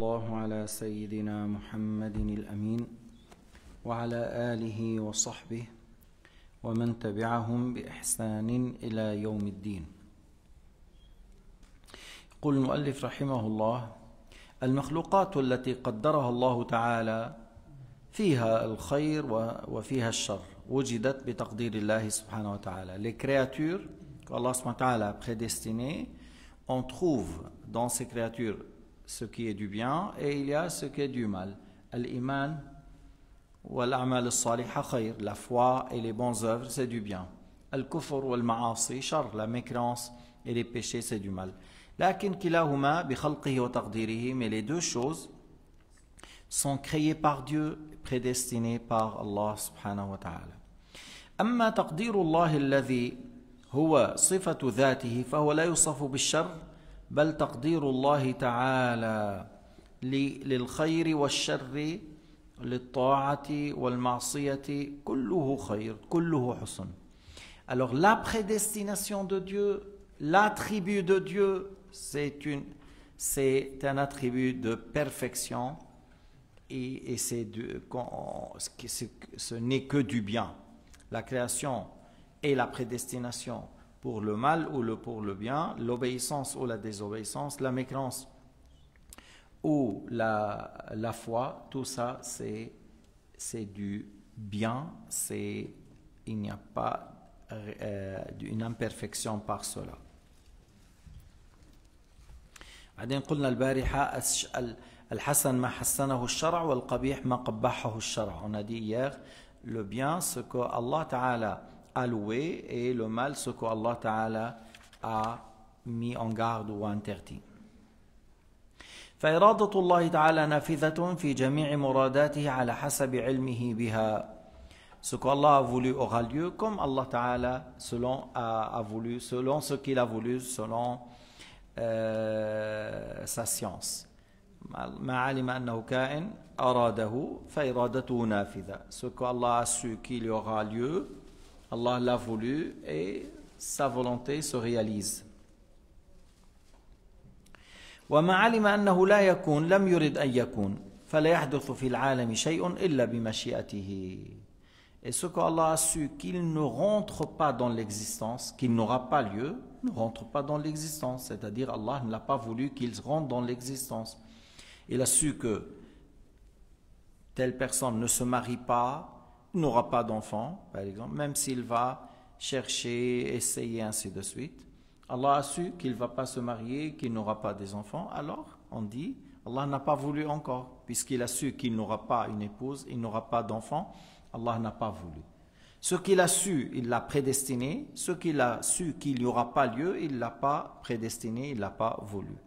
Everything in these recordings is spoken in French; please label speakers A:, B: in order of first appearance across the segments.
A: الله على سيدنا محمد الأمين وعلى آله وصحبه ومن تبعهم بإحسان إلى يوم الدين. يقول المؤلف رحمه الله: المخلوقات التي قدرها الله تعالى فيها الخير وفيها الشر وجدت بتقدير الله سبحانه وتعالى. Les créatures qu'Allah subhanahu wa ta'ala a prédestinées, on trouve dans ces créatures ce qui est du bien et il y a ce qui est du mal. Al-iman wal-a'mal al-saliha khayr, la foi et les bonnes œuvres c'est du bien. Al-kufr wal-ma'asi shar, la mécréance et les péchés c'est du mal. Lakin kilahuma bi khalqihi wa taqdirihi, mais les deux choses sont créées par Dieu, prédestinées par Allah subhanahu wa ta'ala. Amma taqdiru Allah alladhi huwa sifatu dhatihi fahuwa la yusafu bil-sharr بل تقدير الله تعالى للخير والشر للطاعة والمعصية كله خير كله حسن. Alors la prédestination de Dieu, l'attribut de Dieu, c'est un attribut de perfection et ce n'est que du bien. La création et la prédestination pour le mal ou pour le bien, l'obéissance ou la désobéissance, la mécréance ou la foi, tout ça c'est du bien, il n'y a pas une imperfection par cela. بعدين قلنا البارحة الحسن ما حسنه الشرع والقبيح ما قبحه الشرع. On a dit hier, le bien, ce que Allah Ta'ala a loué, et le mal, ce que Allah Ta'ala a mis en garde ou interdit. فإرادة الله تعالى نافذة في جميع مراداته على حسب علمه بها. Ce qu'Allah a voulu aura lieu comme Allah Ta'ala a voulu, selon ce qu'il a voulu, selon sa science. ما علم أنه كائن أراده فإرادته نافذة. Ce qu'Allah a su qu'il y aura lieu, Allah l'a voulu et sa volonté se réalise. وما علم أنه لا يكون لم يرد أن يكون فلا يحدث في العالم شيء إلا بمشيئته. Et ce qu'Allah a su qu'il ne rentre pas dans l'existence, qu'il n'aura pas lieu, ne rentre pas dans l'existence, c'est-à-dire Allah ne l'a pas voulu qu'il rentre dans l'existence. Il a su que telle personne ne se marie pas, n'aura pas d'enfant, par exemple, même s'il va chercher, essayer, ainsi de suite. Allah a su qu'il ne va pas se marier, qu'il n'aura pas des enfants, alors on dit, Allah n'a pas voulu encore, puisqu'il a su qu'il n'aura pas une épouse, il n'aura pas d'enfant, Allah n'a pas voulu. Ce qu'il a su, il l'a prédestiné, ce qu'il a su qu'il n'y aura pas lieu, il ne l'a pas prédestiné, il ne l'a pas voulu.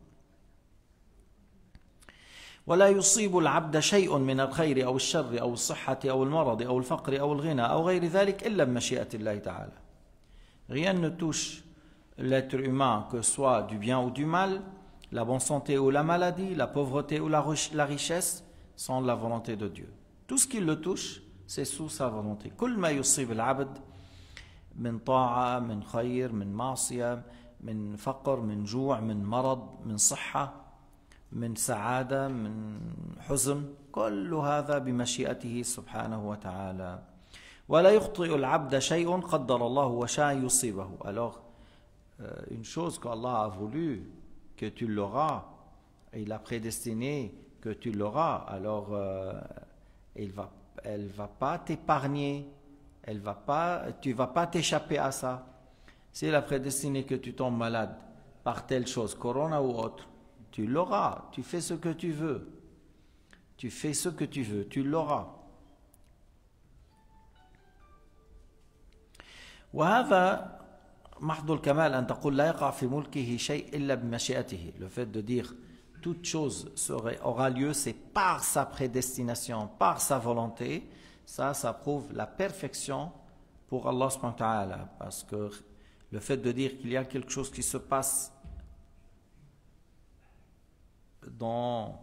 A: ولا يصيب العبد شيء من الخير أو الشر أو الصحة أو المرض أو الفقر أو الغنى أو غير ذلك إلا بمشيئة الله تعالى. Rien ne touche l'être humain, que ce soit du bien ou du mal, la bonne santé ou la maladie, la pauvreté ou la richesse, sans la volonté de Dieu. Tout ce qui le touche, c'est sous sa volonté. كل ما يصيب العبد من طاعة من خير من معصية من فقر من جوع من مرض من صحة من سعادة من حزن كل هذا بمشيئته سبحانه وتعالى. ولا يخطئ العبد شيء قدر الله وشاء يصيبه. Alors une chose qu'Allah a voulu que tu l'auras, il a prédestiné que tu l'auras, alors elle va pas t'épargner, tu vas pas t'échapper à ça. Si elle a prédestiné que tu tombes malade par telle chose, corona ou autre, tu l'auras, tu fais ce que tu veux. Tu fais ce que tu veux, tu l'auras. وهذا محض الكمال أن تقول لا يقع في ملكه شيء إلا بمشيئته. Le fait de dire toute chose aura lieu, c'est par sa prédestination, par sa volonté. Ça prouve la perfection pour Allah subhanahu wa ta'ala. Parce que le fait de dire qu'il y a quelque chose qui se passe dans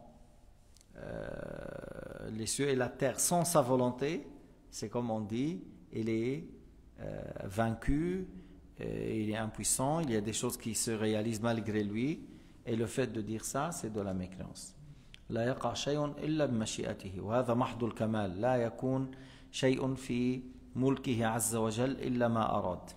A: les cieux et la terre sans sa volonté, c'est comme on dit, il est vaincu, il est impuissant, il y a des choses qui se réalisent malgré lui, et le fait de dire ça, c'est de la mécréance. لا يقع شيء إلا بمشيئته، وهذا محض الكمال، لا يكون شيء في ملكه عز وجل إلا ما أراد.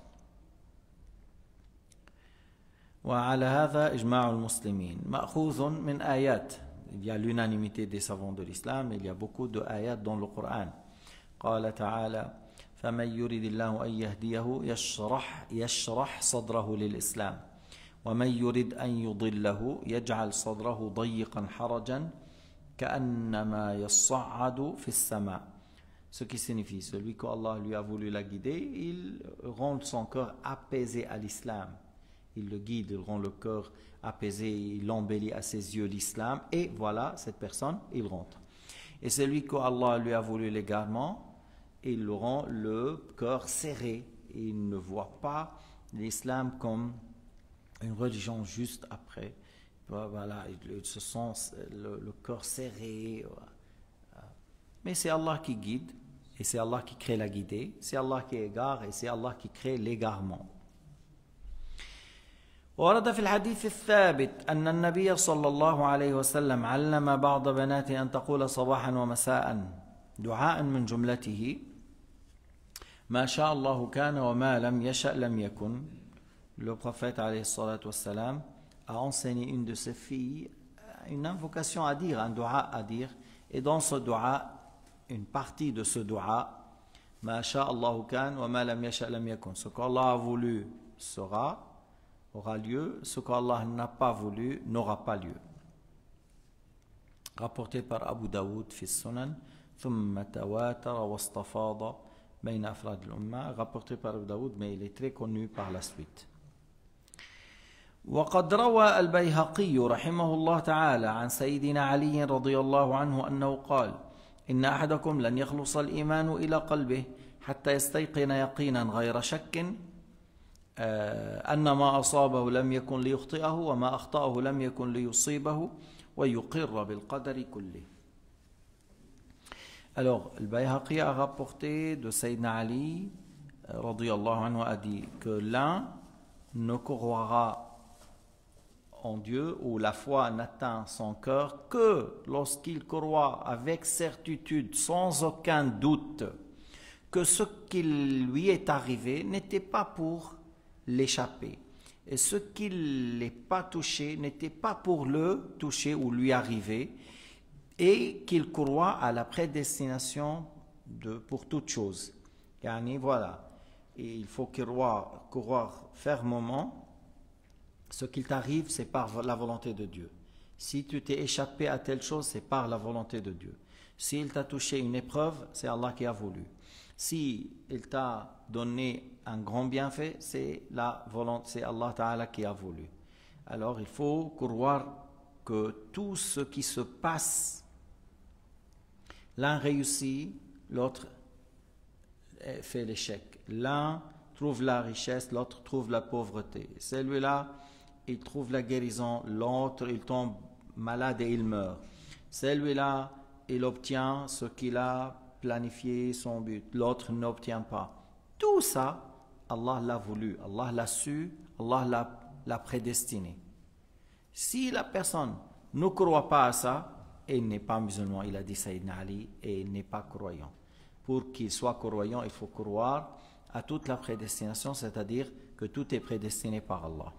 A: وعلى هذا إجماع المسلمين مأخوذ من آيات. Il y a l'unanimité des savants de l'islam, il y a beaucoup de ayats dans le Coran. قال تعالى فمن يريد الله أن يهديه يشرح صدره للإسلام ومن يريد أن يضله يجعل صدره ضيقا حرجا كأنما يصعد في السماء. Ce qui signifie, celui qu'Allah lui a voulu la guider, il rend son cœur apaisé à l'islam. Il le guide, il rend le cœur apaisé, il embellit à ses yeux l'islam, et voilà, cette personne, il rentre. Et celui qu'Allah lui a voulu l'égarement, il le rend le cœur serré. Il ne voit pas l'islam comme une religion juste après. Voilà, il se sent le cœur serré. Mais c'est Allah qui guide, et c'est Allah qui crée la guidée, c'est Allah qui égare, et c'est Allah qui crée l'égarement. ورد في الحديث الثابت أن النبي صلى الله عليه وسلم علم بعض بناته أن تقول صباحا ومساء دعاء من جملته ما شاء الله كان وما لم يشأ لم يكن. Le prophète alayhi salatu wassalam a enseigné une de ses filles une invocation à dire, un dua à dire, et dans ce dua, une partie de ce dua, ma sha Allahu kan wa ma lam yasha lam yakun. Ce qu'Allah a voulu aura lieu, ce qu'Allah n'a pas voulu n'aura pas lieu. Rapporté par Abu Daoud fi Sunan, ثم تواتر واستفاض بين أفراد الأمة. Rapporté par Abu Daoud, mais il est très connu par la suite. وقد روى البيهقي رحمه الله تعالى عن سيدنا علي رضي الله عنه أنه قال إن أحدكم لن يخلص الإيمان إلى قلبه حتى يستيقن يقينا غير شك أن ما أصابه لم يكن ليخطئه وما أخطأه لم يكن ليصيبه ويقر بالقدر كله. Alors, le Bayhaqi a rapporté de Sayyidina Ali radiyallahu anhu a dit que l'un ne croira en Dieu, ou la foi n'atteint son cœur que lorsqu'il croit avec certitude, sans aucun doute, que ce qui lui est arrivé n'était pas pour l'échapper, et ce qui ne l'est pas touché n'était pas pour le toucher ou lui arriver, et qu'il croit à la prédestination pour toute chose. Yani, voilà, et il faut croire fermement. Ce qu'il t'arrive, c'est par la volonté de Dieu. Si tu t'es échappé à telle chose, c'est par la volonté de Dieu. S'il t'a touché une épreuve, c'est Allah qui a voulu. Si il t'a donné un grand bienfait, c'est Allah Ta'ala qui a voulu. Alors il faut croire que tout ce qui se passe, l'un réussit, l'autre fait l'échec. L'un trouve la richesse, l'autre trouve la pauvreté. Celui-là, il trouve la guérison, l'autre, il tombe malade et il meurt. Celui-là, il obtient ce qu'il a planifié, son but. L'autre n'obtient pas. Tout ça, Allah l'a voulu, Allah l'a su, Allah l'a prédestiné. Si la personne ne croit pas à ça, il n'est pas musulman, il a dit Sayyidina Ali, et il n'est pas croyant. Pour qu'il soit croyant, il faut croire à toute la prédestination, c'est-à-dire que tout est prédestiné par Allah.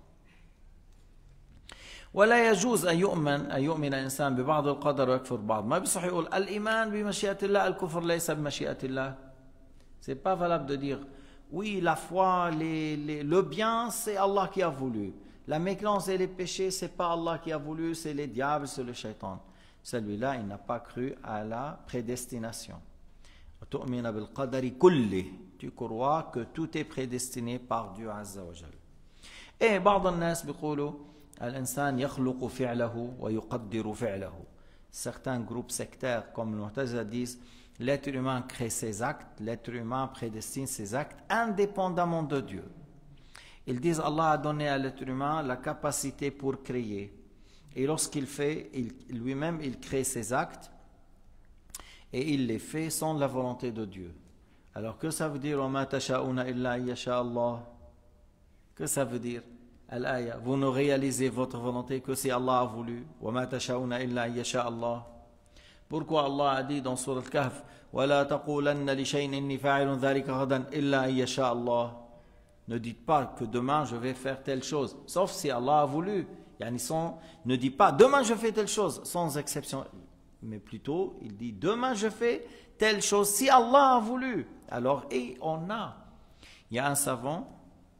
A: ولا يجوز أن يؤمن الإنسان ببعض القدر ويكفر بعض. ما بيصح يقول الإيمان بمشيئة الله الكفر ليس بمشيئة الله. C'est pas valable de dire oui, la foi, le bien, c'est Allah qui a voulu. La mécréance et les péchés, c'est pas Allah qui a voulu, c'est les diables, c'est le shaitan. Celui-là, il n'a pas cru à la prédestination. وتؤمن بالقدر كله. Tu crois que tout est prédestiné par Dieu Azza wa Jal. Et بعض الناس بيقولوا الإنسان يخلق فعله ويقدر فعله. Certains groupes sectaires comme le Mu'tazila disent l'être humain crée ses actes, l'être humain prédestine ses actes indépendamment de Dieu. Ils disent Allah a donné à l'être humain la capacité pour créer. Et lorsqu'il fait, lui-même il crée ses actes et il les fait sans la volonté de Dieu. Alors que ça veut dire وَمَا تَشَاءُونَ إِلَّا أَن يَشَاءَ اللَّهُ? Que ça veut dire? Al-aya, vous ne réalisez votre volonté que si Allah a voulu. وَمَا تَشَاءُونَ إِلَّا أَن يَشَاءَ اللَّهُ. Pourquoi Allah a dit dans Sourate Al-Kahf وَلَا تَقُولَنَّ لِشَيْءٍ إِنِّي فَاعِلٌ ذَلِكَ غَدًا إِلَّا أَن يَشَاءَ اللَّهُ. Ne dites pas que demain je vais faire telle chose, sauf si Allah a voulu. Ne dit pas demain je fais telle chose, sans exception. Mais plutôt, il dit demain je fais telle chose si Allah a voulu. Alors, et on a. Il y a un savant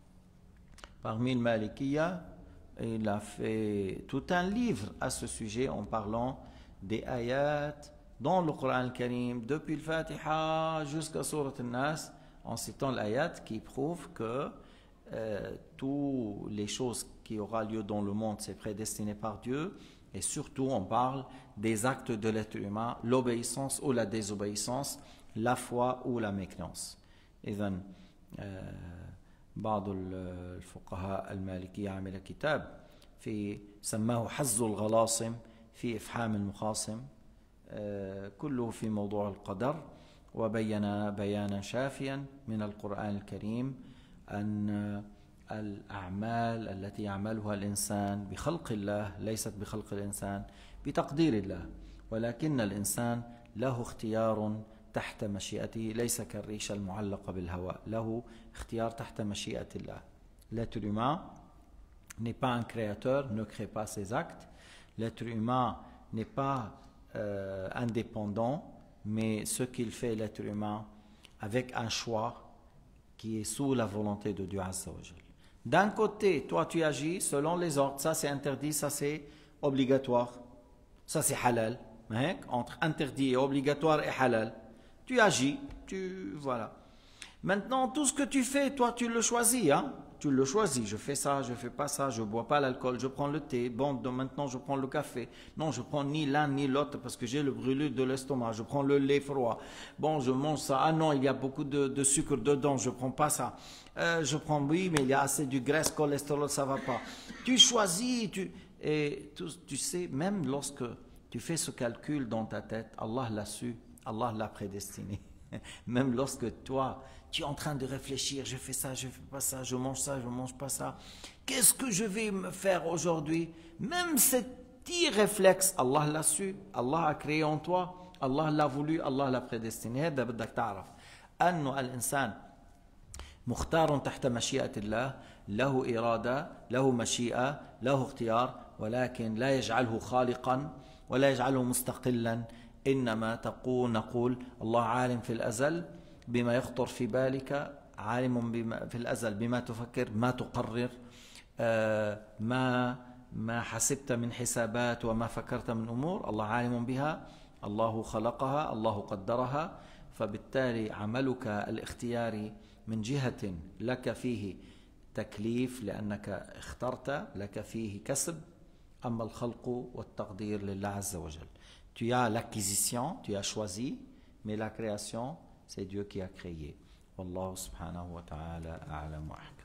A: parmi le Malikiya, il a fait tout un livre à ce sujet en parlant des ayats dans le Coran al-Karim, depuis le Fatiha jusqu'à Surat al-Nas, en citant l'ayat qui prouve que toutes les choses qui auront lieu dans le monde, c'est prédestiné par Dieu. Et surtout, on parle des actes de l'être humain, l'obéissance ou la désobéissance, la foi ou la mécréance. إذن بعض الفقهاء المالكية عمل كتاب سماه حز الغلاصم في إفحام المخاصم، كله في موضوع القدر، وبين بيانا شافيا من القرآن الكريم أن الأعمال التي يعملها الإنسان بخلق الله ليست بخلق الإنسان، بتقدير الله، ولكن الإنسان له اختيار تحت مشيئته، ليس كالريشة المعلقة بالهواء، له اختيار تحت مشيئة الله. L'être humain n'est pas un créateur, ne crée pas ses actes. L'être humain n'est pas indépendant, mais ce qu'il fait, l'être humain, avec un choix qui est sous la volonté de Dieu Azza wa Jal. D'un côté, toi tu agis selon les ordres, ça c'est interdit, ça c'est obligatoire, ça c'est halal. Entre interdit et obligatoire et halal, tu agis, voilà. Maintenant, tout ce que tu fais, toi tu le choisis, hein? Tu le choisis, je fais ça, je fais pas ça, je bois pas l'alcool, je prends le thé, bon, donc maintenant je prends le café. Non, je prends ni l'un ni l'autre parce que j'ai le brûlure de l'estomac, je prends le lait froid. Bon, je mange ça, ah non, il y a beaucoup de sucre dedans, je prends pas ça. Je prends, oui, mais il y a assez de graisse, cholestérol, ça va pas. Tu choisis, tu sais, même lorsque tu fais ce calcul dans ta tête, Allah l'a su, Allah l'a prédestiné. Même lorsque toi, tu es en train de réfléchir, je fais ça, je fais pas ça, je mange pas ça. Qu'est-ce que je vais me faire aujourd'hui? Même cet petit réflexe, Allah l'a su, Allah a créé en toi, Allah l'a voulu, Allah l'a prédestiné. هذا بدك تعرف أنه الإنسان مختار تحت مشيئة الله، له إرادة، له مشيئة، له اختيار، ولكن لا يجعله خالقا ولا يجعله مستقلا. إنما نقول الله عالم في الأزل بما يخطر في بالك، عالم في الأزل بما تفكر، ما تقرر، ما حسبت من حسابات وما فكرت من أمور، الله عالم بها، الله خلقها، الله قدرها. فبالتالي عملك الاختياري من جهة لك فيه تكليف لأنك اخترت، لك فيه كسب، أما الخلق والتقدير لله عز وجل. Tu as l'acquisition, tu as choisi, mais la création, c'est Dieu qui a créé. Wallahu subhanahu wa ta'ala a'lam wa ahkam.